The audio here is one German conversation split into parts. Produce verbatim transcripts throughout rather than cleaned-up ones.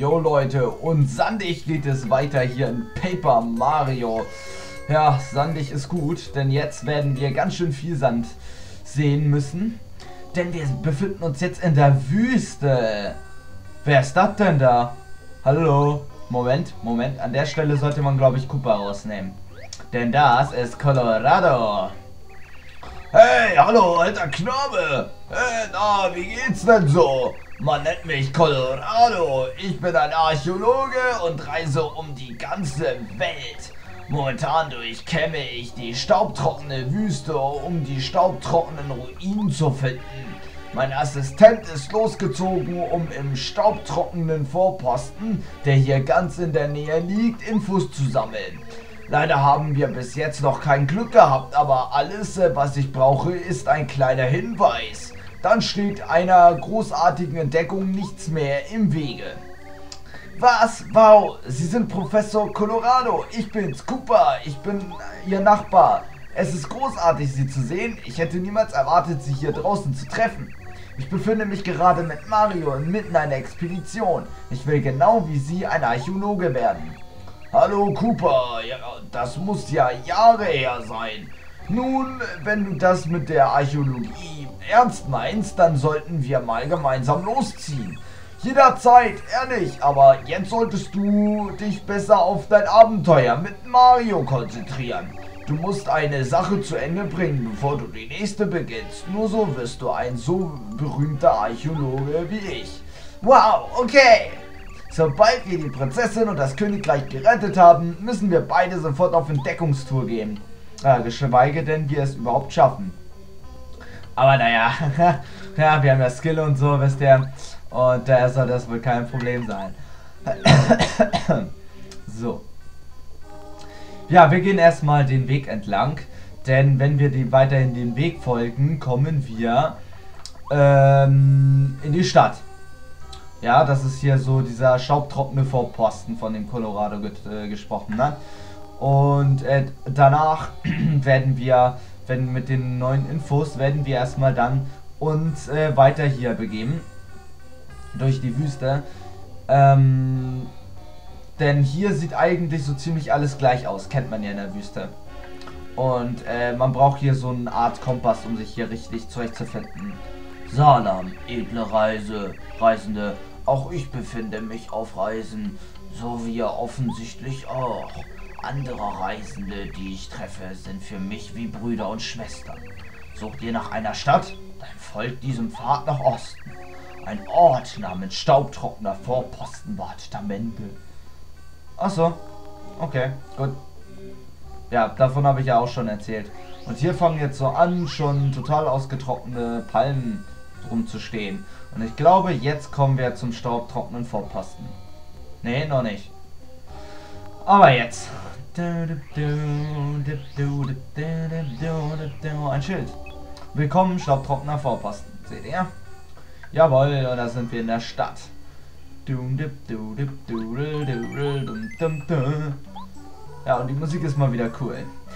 Jo Leute, und sandig geht es weiter hier in Paper Mario. Ja, sandig ist gut, denn jetzt werden wir ganz schön viel Sand sehen müssen. Denn wir befinden uns jetzt in der Wüste. Wer ist das denn da? Hallo? Moment, Moment. An der Stelle sollte man, glaube ich, Koopa rausnehmen. Denn das ist Colorado. Hey, hallo, alter Knabe. Hey, na, wie geht's denn so? Man nennt mich Colorado. Ich bin ein Archäologe und reise um die ganze Welt. Momentan durchkämme ich die staubtrockene Wüste, um die staubtrockenen Ruinen zu finden. Mein Assistent ist losgezogen, um im staubtrockenen Vorposten, der hier ganz in der Nähe liegt, Infos zu sammeln. Leider haben wir bis jetzt noch kein Glück gehabt, aber alles, was ich brauche, ist ein kleiner Hinweis. Dann steht einer großartigen Entdeckung nichts mehr im Wege. Was? Wow, Sie sind Professor Colorado. Ich bin's, Koopa. Ich bin Ihr Nachbar. Es ist großartig, Sie zu sehen. Ich hätte niemals erwartet, Sie hier draußen zu treffen. Ich befinde mich gerade mit Mario inmitten einer Expedition. Ich will genau wie Sie ein Archäologe werden. Hallo Koopa, ja, das muss ja Jahre her sein. Nun, wenn du das mit der Archäologie ernst meinst, dann sollten wir mal gemeinsam losziehen. Jederzeit, ehrlich, aber jetzt solltest du dich besser auf dein Abenteuer mit Mario konzentrieren. Du musst eine Sache zu Ende bringen, bevor du die nächste beginnst. Nur so wirst du ein so berühmter Archäologe wie ich. Wow, okay. Sobald wir die Prinzessin und das Königreich gerettet haben, müssen wir beide sofort auf Entdeckungstour gehen. Äh, geschweige denn wir es überhaupt schaffen. Aber naja, ja, wir haben ja Skill und so, wisst ihr. Und daher soll das wohl kein Problem sein. So. Ja, wir gehen erstmal den Weg entlang. Denn wenn wir die, weiterhin den Weg folgen, kommen wir ähm, in die Stadt. Ja, das ist hier so dieser staubtrockene Vorposten, von dem Colorado ge äh, gesprochen hat. Und äh, danach werden wir, wenn mit den neuen Infos, werden wir erstmal dann uns äh, weiter hier begeben. Durch die Wüste. Ähm, denn hier sieht eigentlich so ziemlich alles gleich aus. Kennt man ja in der Wüste. Und äh, man braucht hier so eine Art Kompass, um sich hier richtig zurechtzufinden. Salam, edle Reise, Reisende. Auch ich befinde mich auf Reisen, so wie ihr offensichtlich auch. Andere Reisende, die ich treffe, sind für mich wie Brüder und Schwestern. Sucht ihr nach einer Stadt, dann folgt diesem Pfad nach Osten. Ein Ort namens staubtrockener Vorposten wartet am Ende. Achso, okay, gut. Ja, davon habe ich ja auch schon erzählt. Und hier fangen jetzt so an, schon total ausgetrocknete Palmen drum zu stehen. Und ich glaube, jetzt kommen wir zum staubtrockenen Vorposten. Nee, noch nicht. Aber jetzt. Ein Schild. Willkommen, staubtrockener Vorposten. Seht ihr? Jawohl, und da sind wir in der Stadt. Ja, und die Musik ist mal wieder cool.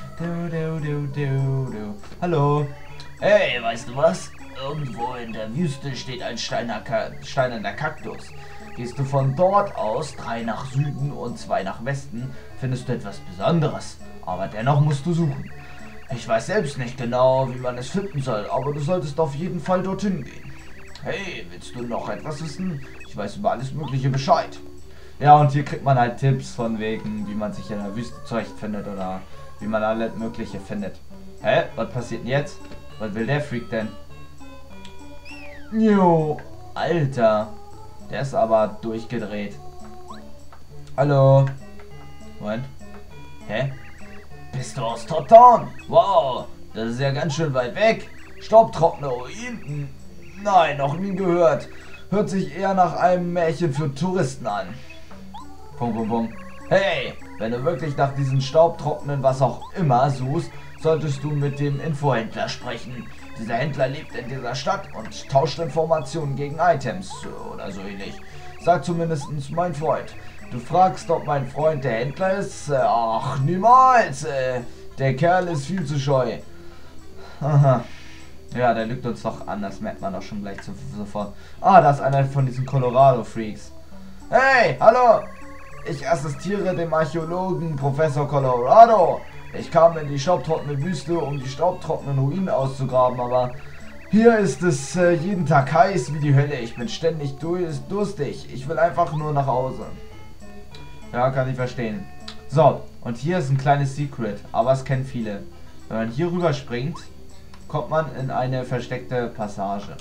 Hallo. Hey, weißt du was? Irgendwo in der Wüste steht ein steinerner Kaktus. Gehst du von dort aus, drei nach Süden und zwei nach Westen, findest du etwas Besonderes. Aber dennoch musst du suchen. Ich weiß selbst nicht genau, wie man es finden soll, aber du solltest auf jeden Fall dorthin gehen. Hey, willst du noch etwas wissen? Ich weiß über alles Mögliche Bescheid. Ja, und hier kriegt man halt Tipps von wegen, wie man sich in der Wüste zurechtfindet oder wie man alles Mögliche findet. Hä? Was passiert denn jetzt? Was will der Freak denn? Jo, Alter. Der ist aber durchgedreht. Hallo. Moment. Hä? Bist du aus Toton? Wow, das ist ja ganz schön weit weg. Staubtrockene Ruinen. Nein, noch nie gehört. Hört sich eher nach einem Märchen für Touristen an. Punkt, Punkt, Punkt. Hey, wenn du wirklich nach diesen staubtrockenen was auch immer suchst, solltest du mit dem Infohändler sprechen. Dieser Händler lebt in dieser Stadt und tauscht Informationen gegen Items oder so ähnlich. Sagt zumindest mein Freund. Du fragst, ob mein Freund der Händler ist? Ach, niemals. Der Kerl ist viel zu scheu. Aha. Ja, der lügt uns doch an, das merkt man doch schon gleich sofort. Ah, da ist einer von diesen Colorado-Freaks. Hey, hallo! Ich assistiere dem Archäologen Professor Colorado. Ich kam in die staubtrockene Wüste, um die staubtrockenen Ruinen auszugraben, aber hier ist es äh, jeden Tag heiß wie die Hölle. Ich bin ständig durstig. Ich will einfach nur nach Hause. Ja, kann ich verstehen. So, und hier ist ein kleines Secret, aber es kennen viele. Wenn man hier rüber springt, kommt man in eine versteckte Passage.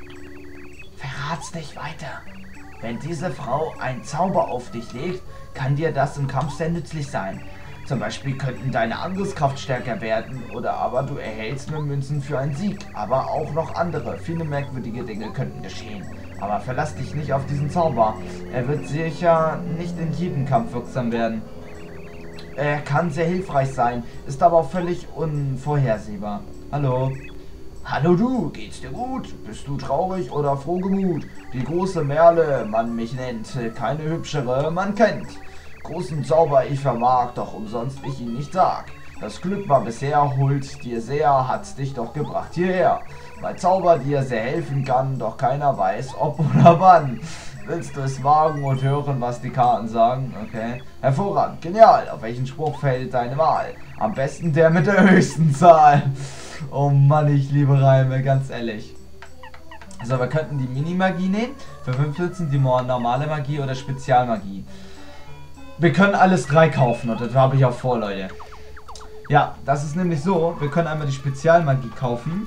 Verrat's nicht weiter. Wenn diese Frau einen Zauber auf dich legt, kann dir das im Kampf sehr nützlich sein. Zum Beispiel könnten deine Angriffskraft stärker werden oder aber du erhältst nur Münzen für einen Sieg. Aber auch noch andere, viele merkwürdige Dinge könnten geschehen. Aber verlass dich nicht auf diesen Zauber. Er wird sicher nicht in jedem Kampf wirksam werden. Er kann sehr hilfreich sein, ist aber auch völlig unvorhersehbar. Hallo? Hallo du, geht's dir gut? Bist du traurig oder frohgemut? Die große Merle, man mich nennt, keine hübschere, man kennt. Großen Zauber ich vermag, doch umsonst ich ihn nicht sag. Das Glück war bisher, holt dir sehr, hat's dich doch gebracht hierher. Mein Zauber dir sehr helfen kann, doch keiner weiß, ob oder wann. Willst du es wagen und hören, was die Karten sagen? Okay. Hervorragend, genial. Auf welchen Spruch fällt deine Wahl? Am besten der mit der höchsten Zahl. Oh Mann, ich liebe Reime, ganz ehrlich. So, wir könnten die Mini-Magie nehmen. Für fünfzehn die normale Magie oder Spezialmagie. Wir können alles drei kaufen und das habe ich auch vor, Leute. Ja, das ist nämlich so. Wir können einmal die Spezialmagie kaufen.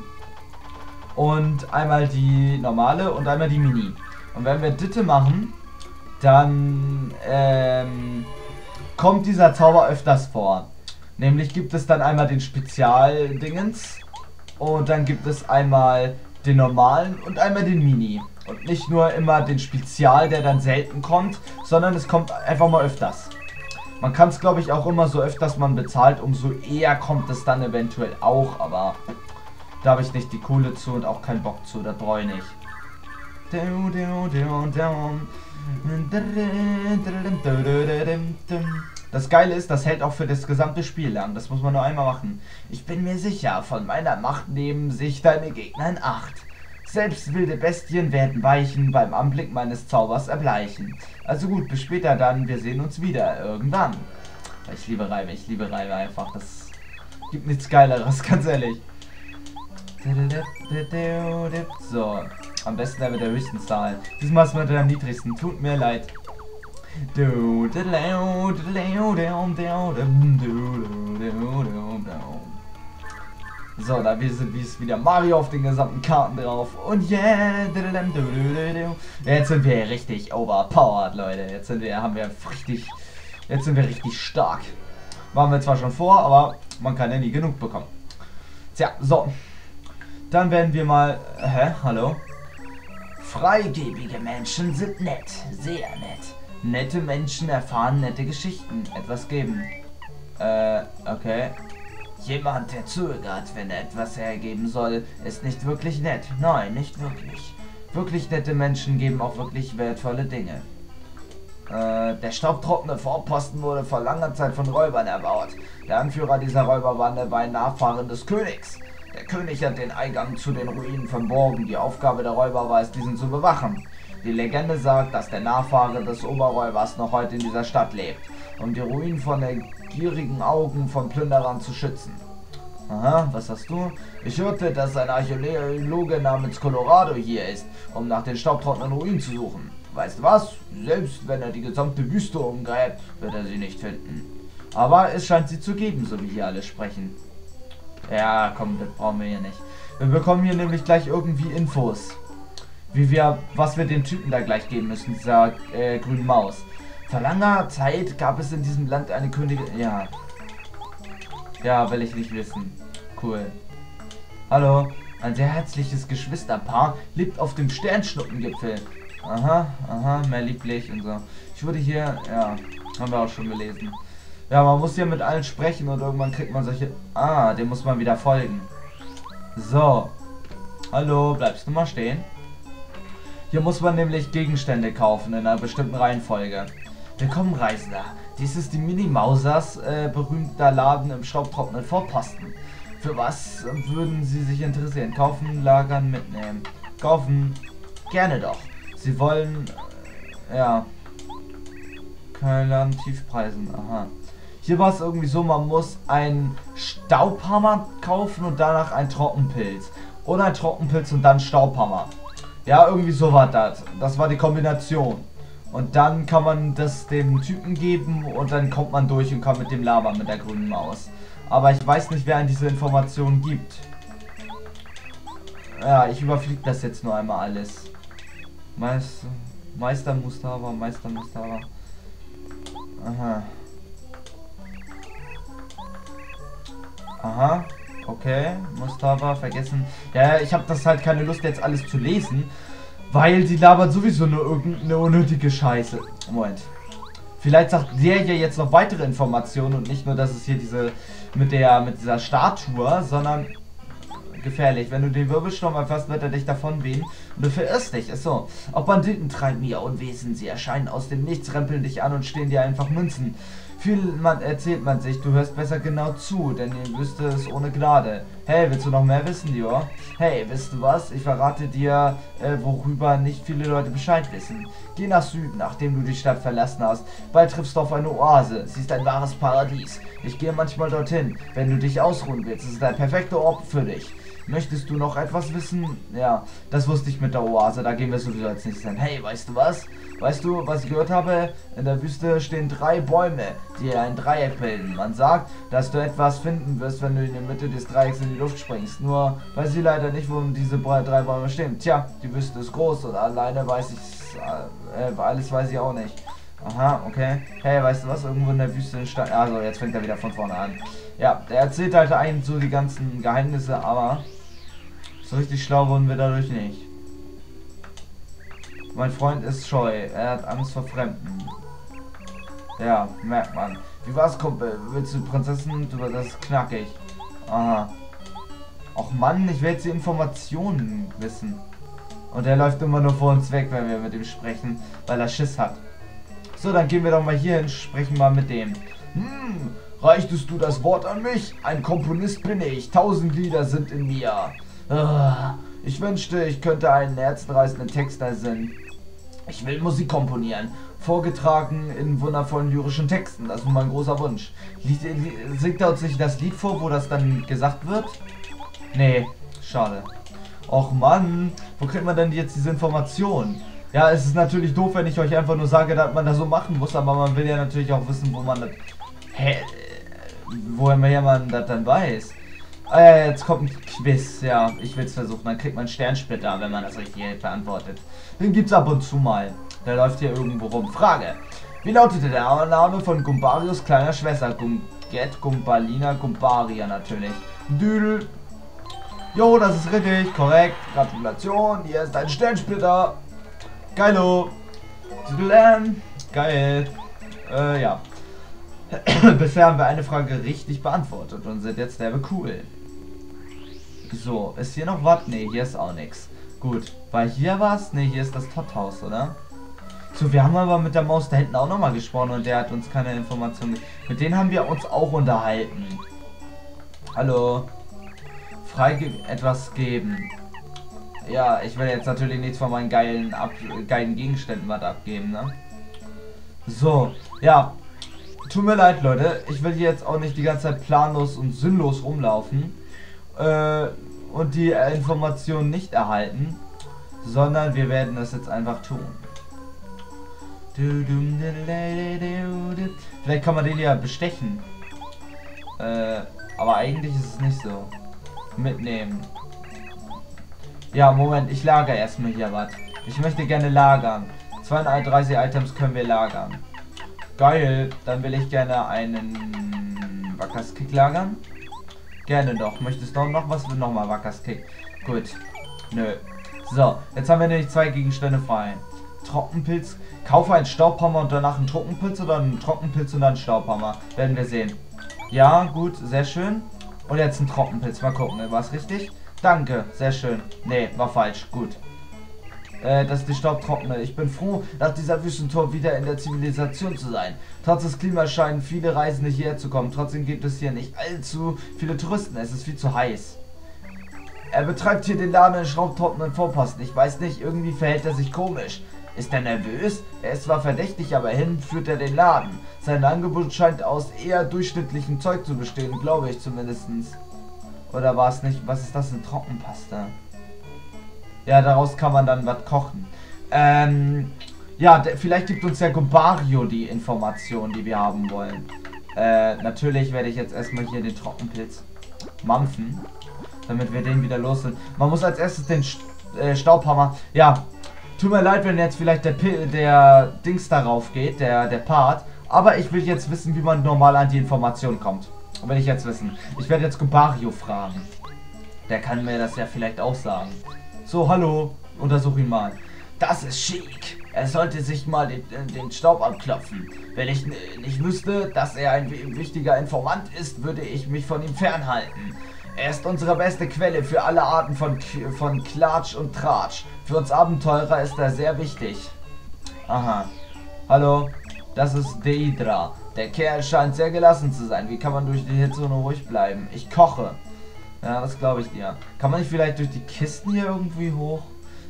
Und einmal die normale und einmal die Mini. Und wenn wir Ditte machen, dann ähm, kommt dieser Zauber öfters vor. Nämlich gibt es dann einmal den Spezialdingens und dann gibt es einmal den normalen und einmal den Mini. Und nicht nur immer den Spezial, der dann selten kommt, sondern es kommt einfach mal öfters. Man kann es, glaube ich, auch immer so öfters man bezahlt, umso eher kommt es dann eventuell auch, aber da habe ich nicht die Kohle zu und auch keinen Bock zu, das brauche ich nicht. Das Geile ist, das hält auch für das gesamte Spiel lang. Das muss man nur einmal machen. Ich bin mir sicher, von meiner Macht nehmen sich deine Gegner in Acht. Selbst wilde Bestien werden weichen, beim Anblick meines Zaubers erbleichen. Also gut, bis später dann. Wir sehen uns wieder. Irgendwann. Ich liebe Reime, ich liebe Reime einfach. Das gibt nichts Geileres, ganz ehrlich. So. Am besten der mit der höchsten Zahl. Diesmal ist mit der niedrigsten. Tut mir leid. So, da sind wie es wieder Mario auf den gesamten Karten drauf. Und yeah. Jetzt sind wir richtig overpowered, Leute. Jetzt sind wir, haben wir richtig. Jetzt sind wir richtig stark. Waren wir zwar schon vor, aber man kann ja nie genug bekommen. Tja, so. Dann werden wir mal. Hä? Hallo? Freigebige Menschen sind nett, sehr nett. Nette Menschen erfahren nette Geschichten, etwas geben. Äh, okay. Jemand, der zögert, wenn er etwas hergeben soll, ist nicht wirklich nett. Nein, nicht wirklich. Wirklich nette Menschen geben auch wirklich wertvolle Dinge. Äh, der staubtrockene Vorposten wurde vor langer Zeit von Räubern erbaut. Der Anführer dieser Räuberbande war ein Nachfahren des Königs. Der König hat den Eingang zu den Ruinen verborgen. Die Aufgabe der Räuber war es, diesen zu bewachen. Die Legende sagt, dass der Nachfahre des Oberräubers noch heute in dieser Stadt lebt, um die Ruinen von den gierigen Augen von Plünderern zu schützen. Aha, was hast du? Ich hörte, dass ein Archäologe namens Colorado hier ist, um nach den staubtrockenen Ruinen zu suchen. Weißt du was? Selbst wenn er die gesamte Wüste umgräbt, wird er sie nicht finden. Aber es scheint sie zu geben, so wie hier alle sprechen. Ja, komm, das brauchen wir hier nicht. Wir bekommen hier nämlich gleich irgendwie Infos. Wie wir, was wir dem Typen da gleich geben müssen, dieser äh, grünen Maus. Vor langer Zeit gab es in diesem Land eine Königin. Ja. Ja, will ich nicht wissen. Cool. Hallo. Ein sehr herzliches Geschwisterpaar lebt auf dem Sternschnuppengipfel. Aha, aha, mehr lieblich und so. Ich wurde hier, ja, haben wir auch schon gelesen. Ja, man muss hier mit allen sprechen und irgendwann kriegt man solche... Ah, dem muss man wieder folgen. So. Hallo, bleibst du mal stehen? Hier muss man nämlich Gegenstände kaufen in einer bestimmten Reihenfolge. Willkommen, Reisender. Dies ist die Mini-Mausers äh, berühmter Laden im staubtrockenen Vorposten. Für was würden Sie sich interessieren? Kaufen, lagern, mitnehmen. Kaufen. Gerne doch. Sie wollen... Äh, ja. Kein Laden Tiefpreisen. Aha. Hier war es irgendwie so, man muss einen Staubhammer kaufen und danach einen Trockenpilz. Oder ein Trockenpilz und dann Staubhammer. Ja, irgendwie so war das. Das war die Kombination. Und dann kann man das dem Typen geben und dann kommt man durch und kann mit dem labern mit der grünen Maus. Aber ich weiß nicht, wer einem diese Informationen gibt. Ja, ich überfliege das jetzt nur einmal alles. Meister, Meister Mustafa, Meister Mustafa. Aha. Aha. Okay, Mustafa, vergessen. Ja, ich habe das halt keine Lust jetzt alles zu lesen, weil die labert sowieso nur irgendeine unnötige Scheiße. Moment. Vielleicht sagt der ja jetzt noch weitere Informationen und nicht nur, dass es hier diese mit der mit dieser Statue, sondern gefährlich. Wenn du den Wirbelsturm erfasst, wird er dich davon wehen und du verirrst dich. Ist so. Auch Banditen treiben ihr Unwesen. Sie erscheinen aus dem Nichts, rempeln dich an und stehen dir einfach Münzen. Viel man erzählt man sich, du hörst besser genau zu, denn ihr wüsste es ohne Gnade. Hey, willst du noch mehr wissen, Dior? Hey, weißt du was? Ich verrate dir, äh, worüber nicht viele Leute Bescheid wissen. Geh nach Süden, nachdem du die Stadt verlassen hast. Bald triffst du auf eine Oase. Sie ist ein wahres Paradies. Ich gehe manchmal dorthin. Wenn du dich ausruhen willst, ist es ein perfekter Ort für dich. Möchtest du noch etwas wissen? Ja, das wusste ich mit der Oase, da gehen wir sowieso als nächstes hin. Hey, weißt du was? Weißt du, was ich gehört habe? In der Wüste stehen drei Bäume, die ein Dreieck bilden. Man sagt, dass du etwas finden wirst, wenn du in der Mitte des Dreiecks in die Luft springst. Nur weiß ich leider nicht, wo diese drei Bäume stehen. Tja, die Wüste ist groß und alleine weiß ich, äh, alles weiß ich auch nicht. Aha, okay. Hey, weißt du was? Irgendwo in der Wüste stand... Also, jetzt fängt er wieder von vorne an. Ja, der erzählt halt eigentlich so die ganzen Geheimnisse, aber so richtig schlau wurden wir dadurch nicht. Mein Freund ist scheu. Er hat Angst vor Fremden. Ja, merkt man. Wie war's, Kumpel? Willst du Prinzessin? Du, das ist knackig. Aha. Och Mann, ich will jetzt die Informationen wissen. Und er läuft immer nur vor uns weg, wenn wir mit ihm sprechen, weil er Schiss hat. So, dann gehen wir doch mal hier hin, sprechen mal mit dem. Hm, reichtest du das Wort an mich? Ein Komponist bin ich, tausend Lieder sind in mir. Ah, ich wünschte, ich könnte einen herzenreißenden Text ersingen. Ich will Musik komponieren, vorgetragen in wundervollen lyrischen Texten, das ist mein großer Wunsch. Lied, singt er uns nicht das Lied vor, wo das dann gesagt wird? Nee, schade. Och Mann, wo kriegt man denn jetzt diese Informationen? Ja, es ist natürlich doof, wenn ich euch einfach nur sage, dass man das so machen muss, aber man will ja natürlich auch wissen, wo man das... Hä? Woher man das dann weiß? Äh, jetzt kommt ein Quiz, ja, ich will es versuchen, dann kriegt man Sternsplitter, wenn man das richtig beantwortet. Den gibt's ab und zu mal. Der läuft hier irgendwo rum. Frage. Wie lautete der Name von Gumbarios kleiner Schwester? Gumget, Gumbalina, Gumbaria natürlich. Düdel. Jo, das ist richtig, korrekt. Gratulation, hier ist ein Sternsplitter. Geilo. Geil. Äh, ja. Bisher haben wir eine Frage richtig beantwortet und sind jetzt derbe cool. So, ist hier noch was? Ne, hier ist auch nichts. Gut, war hier was? Ne, hier ist das Totthaus, oder? So, wir haben aber mit der Maus da hinten auch nochmal gesprochen und der hat uns keine Informationen. Mit denen haben wir uns auch unterhalten. Hallo. Frei etwas geben. Ja, ich will jetzt natürlich nichts von meinen geilen, ab geilen Gegenständen was abgeben, ne? So, ja. Tut mir leid, Leute. Ich will hier jetzt auch nicht die ganze Zeit planlos und sinnlos rumlaufen. Äh, und die äh, Informationen nicht erhalten. Sondern wir werden das jetzt einfach tun. Vielleicht kann man den ja bestechen. Äh, aber eigentlich ist es nicht so. Mitnehmen. Ja, Moment, ich lagere erstmal hier was. Ich möchte gerne lagern. zweiunddreißig Items können wir lagern. Geil, dann will ich gerne einen Wackerskick lagern. Gerne doch. Möchtest du noch was? Nochmal Wackerskick. Gut. Nö. So, jetzt haben wir nämlich zwei Gegenstände frei. Trockenpilz. Kaufe einen Staubhammer und danach einen Trockenpilz oder einen Trockenpilz und dann einen Staubhammer. Werden wir sehen. Ja, gut, sehr schön. Und jetzt ein Trockenpilz. Mal gucken, war es richtig? Danke, sehr schön. Nee, war falsch. Gut. Äh, dass die Staub trocknet. Ich bin froh, nach dieser Wüstentour wieder in der Zivilisation zu sein. Trotz des Klimas scheinen viele Reisende hierher zu kommen. Trotzdem gibt es hier nicht allzu viele Touristen. Es ist viel zu heiß. Er betreibt hier den Laden in Schraubtrocknen Vorposten. Ich weiß nicht, irgendwie verhält er sich komisch. Ist er nervös? Er ist zwar verdächtig, aber hin führt er den Laden. Sein Angebot scheint aus eher durchschnittlichem Zeug zu bestehen, glaube ich zumindest. Oder war es nicht? Was ist das? Eine Trockenpasta? Ja, daraus kann man dann was kochen. Ähm, ja, vielleicht gibt uns ja Gobario die Information, die wir haben wollen. Äh, natürlich werde ich jetzt erstmal hier den Trockenpilz mampfen, damit wir den wieder los sind. Man muss als erstes den St äh, Staubhammer... Ja, tut mir leid, wenn jetzt vielleicht der, P der Dings darauf geht, der, der Part. Aber ich will jetzt wissen, wie man normal an die Information kommt. Will ich jetzt wissen. Ich werde jetzt Gobario fragen. Der kann mir das ja vielleicht auch sagen. So, hallo. Untersuch ihn mal. Das ist schick. Er sollte sich mal den, den Staub abklopfen. Wenn ich nicht wüsste, dass er ein wichtiger Informant ist, würde ich mich von ihm fernhalten. Er ist unsere beste Quelle für alle Arten von, von Klatsch und Tratsch. Für uns Abenteurer ist er sehr wichtig. Aha. Hallo. Das ist Deidra. Der Kerl scheint sehr gelassen zu sein. Wie kann man durch die Hitze nur ruhig bleiben? Ich koche. Ja, das glaube ich dir. Kann man nicht vielleicht durch die Kisten hier irgendwie hoch?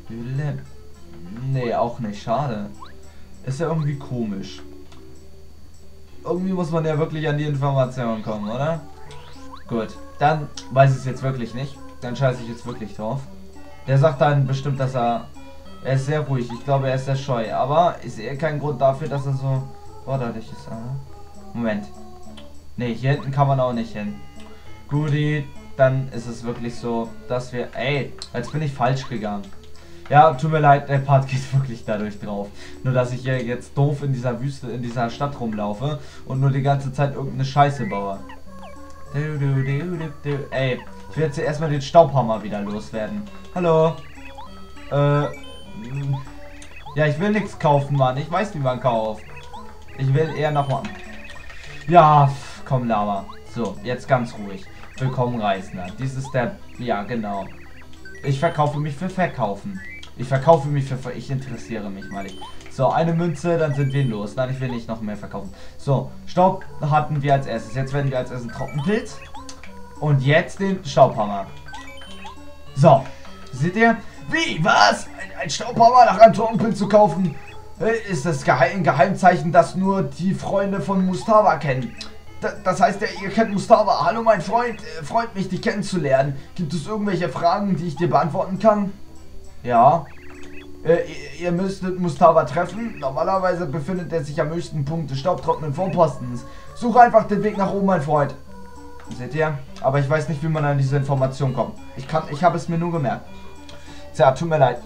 Nee, auch nicht. Schade. Ist ja irgendwie komisch. Irgendwie muss man ja wirklich an die Informationen kommen, oder? Gut. Dann weiß ich es jetzt wirklich nicht. Dann scheiße ich jetzt wirklich drauf. Der sagt dann bestimmt, dass er... Er ist sehr ruhig. Ich glaube, er ist sehr scheu. Aber ich sehe keinen Grund dafür, dass er so forderlich ist. Oder? Moment. Ne, hier hinten kann man auch nicht hin. Guti, dann ist es wirklich so, dass wir... Ey, jetzt bin ich falsch gegangen. Ja, tut mir leid, der Part geht wirklich dadurch drauf. Nur, dass ich hier jetzt doof in dieser Wüste, in dieser Stadt rumlaufe und nur die ganze Zeit irgendeine Scheiße baue. Du, du, du, du, du. Ey, ich will jetzt hier erstmal den Staubhammer wieder loswerden. Hallo. Äh... Ja, ich will nichts kaufen, Mann. Ich weiß, wie man kauft. Ich will eher nochmal... Ja, komm, Lava. So, jetzt ganz ruhig. Willkommen, Reisender. Dies ist der... Ja, genau. Ich verkaufe mich für Verkaufen. Ich verkaufe mich für... Ich interessiere mich mal nicht. So, eine Münze, dann sind wir los. Nein, ich will nicht noch mehr verkaufen. So, Staub hatten wir als erstes. Jetzt werden wir als erstes Trockenpilz. Und jetzt den Staubhammer. So, seht ihr? Wie? Was? Ein, ein Staubhammer nach einem Trockenpilz zu kaufen? Ist das Geheim, ein Geheimzeichen, das nur die Freunde von Mustafa kennen? D das heißt, ja, ihr kennt Mustafa. Hallo, mein Freund. Äh, freut mich, dich kennenzulernen. Gibt es irgendwelche Fragen, die ich dir beantworten kann? Ja. Äh, ihr, ihr müsstet Mustafa treffen. Normalerweise befindet er sich am höchsten Punkt des staubtrockenen Vorpostens. Suche einfach den Weg nach oben, mein Freund. Seht ihr? Aber ich weiß nicht, wie man an diese Information kommt. Ich kann, ich habe es mir nur gemerkt. Tja, tut mir leid.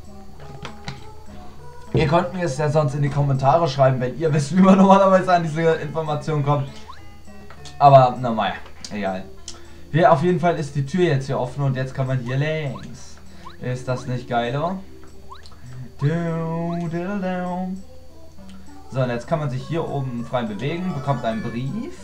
Ihr könnt mir es ja sonst in die Kommentare schreiben, wenn ihr wisst, wie man normalerweise an diese Information kommt. Aber, na naja, egal. Wir, auf jeden Fall ist die Tür jetzt hier offen und jetzt kann man hier längs. Ist das nicht geil, oder? So, und jetzt kann man sich hier oben frei bewegen, bekommt einen Brief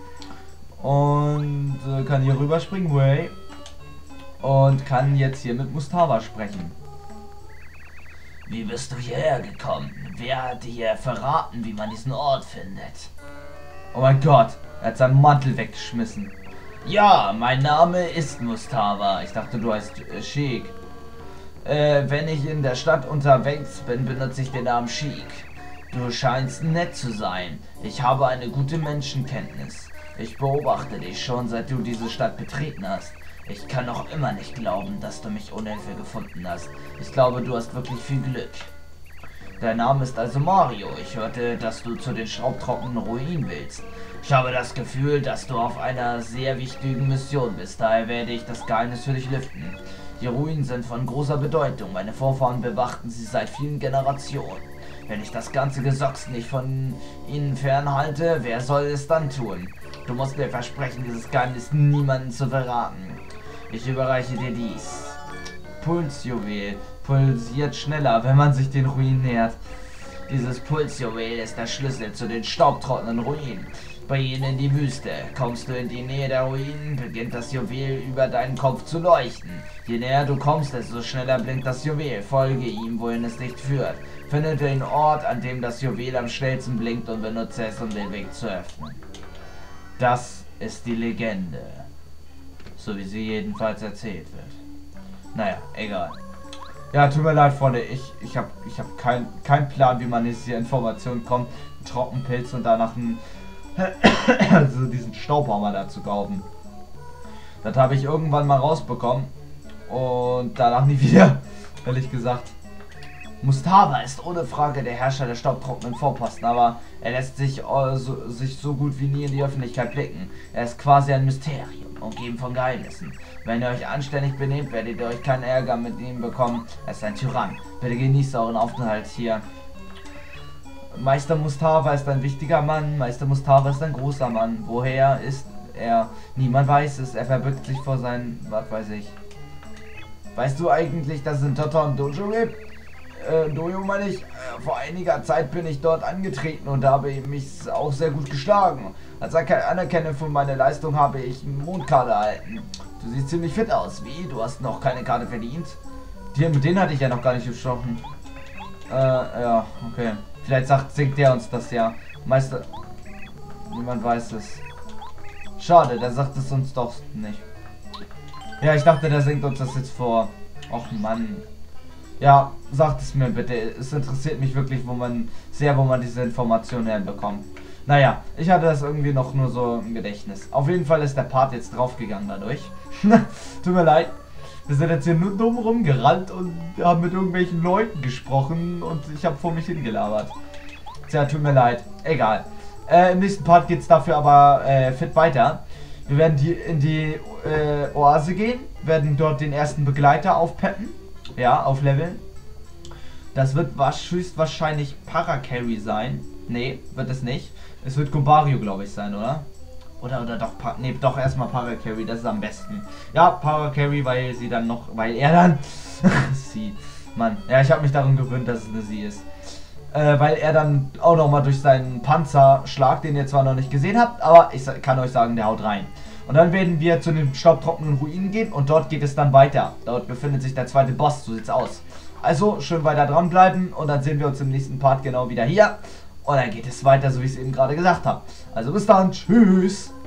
und äh, kann hier rüberspringen, way. Und kann jetzt hier mit Mustafa sprechen. Wie bist du hierher gekommen? Wer hat dir verraten, wie man diesen Ort findet? Oh mein Gott, er hat seinen Mantel weggeschmissen. Ja, mein Name ist Mustafa. Ich dachte, du heißt äh, Sheik. Äh, wenn ich in der Stadt unterwegs bin, benutze ich den Namen Sheik. Du scheinst nett zu sein. Ich habe eine gute Menschenkenntnis. Ich beobachte dich schon, seit du diese Stadt betreten hast. Ich kann noch immer nicht glauben, dass du mich ohne Hilfe gefunden hast. Ich glaube, du hast wirklich viel Glück. Dein Name ist also Mario. Ich hörte, dass du zu den staubtrockenen Ruinen willst. Ich habe das Gefühl, dass du auf einer sehr wichtigen Mission bist. Daher werde ich das Geheimnis für dich lüften. Die Ruinen sind von großer Bedeutung. Meine Vorfahren bewachten sie seit vielen Generationen. Wenn ich das ganze Gesocks nicht von ihnen fernhalte, wer soll es dann tun? Du musst mir versprechen, dieses Geheimnis niemandem zu verraten. Ich überreiche dir dies. Pulsjuwel pulsiert schneller, wenn man sich den Ruinen nähert. Dieses Pulsjuwel ist der Schlüssel zu den staubtrockenen Ruinen. Bei ihnen in die Wüste. Kommst du in die Nähe der Ruinen, beginnt das Juwel über deinen Kopf zu leuchten. Je näher du kommst, desto schneller blinkt das Juwel. Folge ihm, wohin es dich führt. Finde den Ort, an dem das Juwel am schnellsten blinkt und benutze es, um den Weg zu öffnen. Das ist die Legende. So wie sie jedenfalls erzählt wird. Naja, egal. Ja, tut mir leid, Freunde. Ich, ich habe ich hab keinen kein Plan, wie man jetzt hier Informationen kommt. Trockenpilz und danach einen, also diesen Staubhammer da zu kaufen. Das habe ich irgendwann mal rausbekommen. Und danach nie wieder, ehrlich gesagt. Mustava ist ohne Frage der Herrscher der staubtrockenen Vorposten, aber er lässt sich, äh, so, sich so gut wie nie in die Öffentlichkeit blicken. Er ist quasi ein Mysterium, umgeben von Geheimnissen. Wenn ihr euch anständig benehmt, werdet ihr euch keinen Ärger mit ihm bekommen. Er ist ein Tyrann. Bitte genießt euren Aufenthalt hier. Meister Mustava ist ein wichtiger Mann. Meister Mustava ist ein großer Mann. Woher ist er? Niemand weiß es. Er verbirgt sich vor seinen... was weiß ich. Weißt du eigentlich, dass es in Toton Dojo gibt? Äh, Dojo meine ich, äh, vor einiger Zeit bin ich dort angetreten und habe mich auch sehr gut geschlagen. Als Anerkennung für meine Leistung habe ich eine Mondkarte erhalten. Du siehst ziemlich fit aus. Wie? Du hast noch keine Karte verdient? Die, mit denen hatte ich ja noch gar nicht gesprochen. Äh, ja, okay. Vielleicht sagt, singt der uns das ja. Meister... Niemand weiß es. Schade, der sagt es uns doch nicht. Ja, ich dachte, der singt uns das jetzt vor. Och Mann. Ja, sagt es mir bitte. Es interessiert mich wirklich, wo man sehr, wo man diese Informationen herbekommt. Naja, ich hatte das irgendwie noch nur so im Gedächtnis. Auf jeden Fall ist der Part jetzt draufgegangen dadurch. Tut mir leid. Wir sind jetzt hier nur dumm rumgerannt und haben mit irgendwelchen Leuten gesprochen und ich habe vor mich hingelabert. Tja, tut mir leid. Egal. Äh, im nächsten Part geht es dafür aber äh, fit weiter. Wir werden die, in die äh, Oase gehen, werden dort den ersten Begleiter aufpeppen. Ja, aufleveln. Das wird höchstwahrscheinlich Paracarry sein. Nee, wird es nicht. Es wird Gobario, glaube ich, sein, oder? Oder, oder doch, nee, doch erstmal Paracarry, das ist am besten. Ja, Paracarry, weil sie dann noch, weil er dann, sie, Mann, ja, ich habe mich daran gewöhnt, dass es eine sie ist. Äh, weil er dann auch nochmal durch seinen Panzerschlag, den ihr zwar noch nicht gesehen habt, aber ich kann euch sagen, der haut rein. Und dann werden wir zu den staubtrockenen Ruinen gehen und dort geht es dann weiter. Dort befindet sich der zweite Boss, so sieht's aus. Also, schön weiter dranbleiben und dann sehen wir uns im nächsten Part genau wieder hier. Und dann geht es weiter, so wie ich es eben gerade gesagt habe. Also bis dann, tschüss!